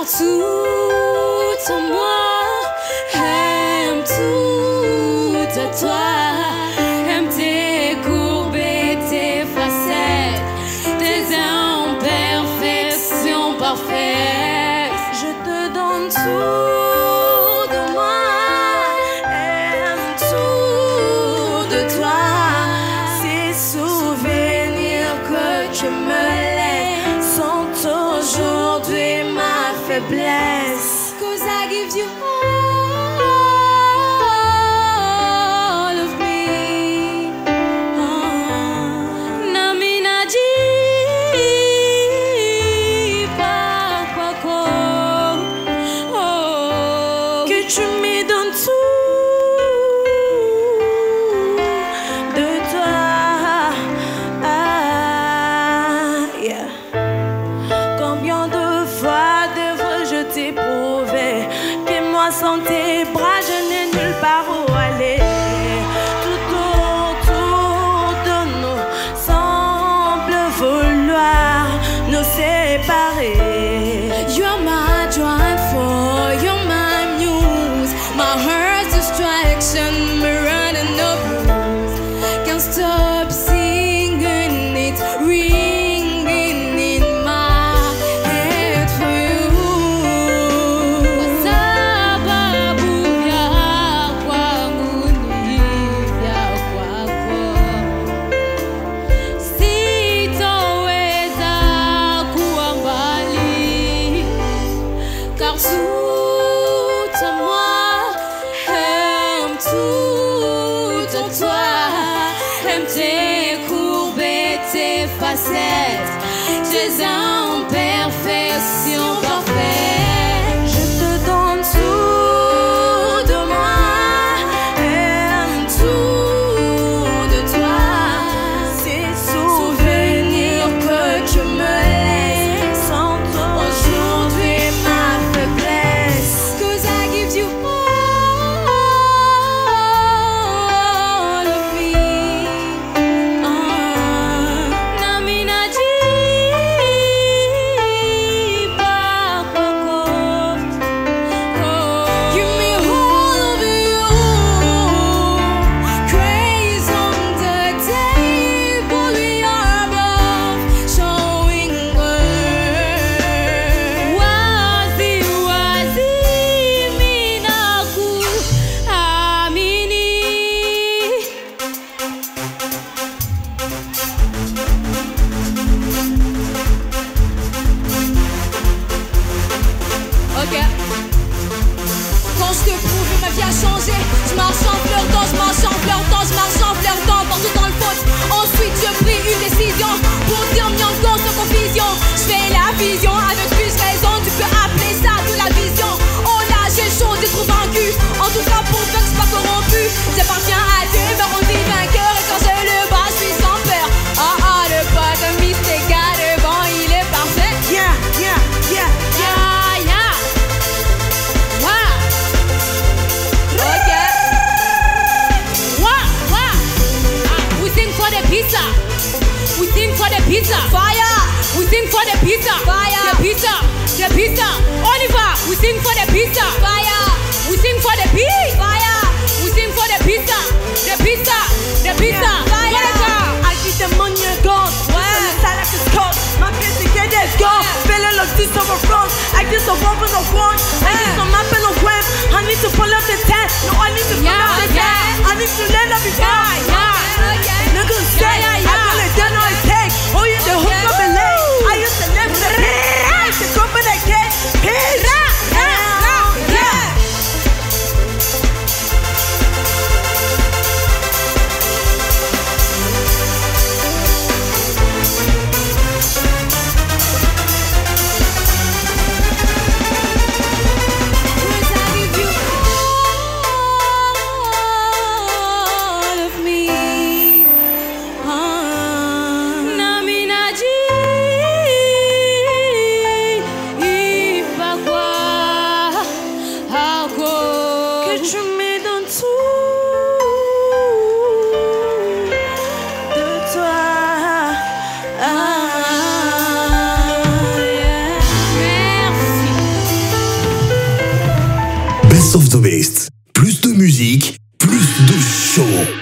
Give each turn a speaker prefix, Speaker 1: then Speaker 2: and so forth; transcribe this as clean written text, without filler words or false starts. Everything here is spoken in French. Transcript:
Speaker 1: car tout en moi aime tout de toi, aime tes courbes et tes facettes, tes imperfections parfaites. Je te donne tout de moi, aime tout de toi, ces souvenirs que tu me laisses sont aujourd'hui ma faiblesse. 'Cause I give you all of me. Namina jipa kwako. Que tu me donnes tout de toi. Yeah. Combien de fois devrais-je t'éprouver? Que moi sans tes bras je n'ai nulle part où aller. Tout autour de nous semble vouloir nous séparer. You're my drive for, you're my muse, my heart's distraction, my running up. Can't stop singing it, ringing in my head for you. Sababu ya kwangu ni vya kwako, sitoweza kuwa mbali, car tout en moi aime tout de toi, aime tes courbes et tes facettes, tes imperfections parfaites. Je te donne tout de moi, aime tout de toi, ces souvenirs que tu me laisses sont aujourd'hui ma faiblesse. 'Cause I give you all of me. Namina jipa kwako. Give me all of you. Praise on the table we are above, showing worth. Wazi wazi minaku amini. Ok. Quand je te prouve, ma vie a changé. Je marche en flirtant, je marche en flirtant, je marche en flirtant, partout dans le faute. Ensuite, je pris une décision pour dire mis en cause de confusion. Je fais la vision avec plus raison. Tu peux appeler ça de la vision. Oh là, j'ai chaud, j'ai trop vaincu. En tout cas, pour que je sois pas corrompu, j'appartiens à Dieu, mais on dit vainqueur. Et quand je le bats, je suis sans peur. Ah ah, le pas de Mr. Garevant, il est parfait.
Speaker 2: Yeah, yeah, yeah, yeah.
Speaker 1: Yeah, yeah. Wow. Okay. Wow, wow. We sing for the pizza. We sing for the pizza. Fire. We sing for the pizza. Fire. The pizza. The pizza. On y va. We sing for the pizza. Fire. We sing for the pizza. Fire. We sing for the pizza. The pizza. The pizza. Fire.
Speaker 2: I get the money and gone.
Speaker 1: Ouais.
Speaker 2: Ça like it's cold. My busy get is gone. Feeling like this over front. I get so bump in the one. I need some map in the web. I need to pull up the tent. No, I need to pull
Speaker 1: Yeah,
Speaker 2: up the
Speaker 1: yeah.
Speaker 2: tent. I need to let up before.
Speaker 1: Yeah, yeah.
Speaker 2: Niggas say
Speaker 1: Yeah, yeah, yeah.
Speaker 2: I feel it, then I take. Oh, you the hook up and leg. I used to live the pit. I used to come for that cat. Pitch. Yeah.
Speaker 3: Best of the Best. Plus de musique, plus de show.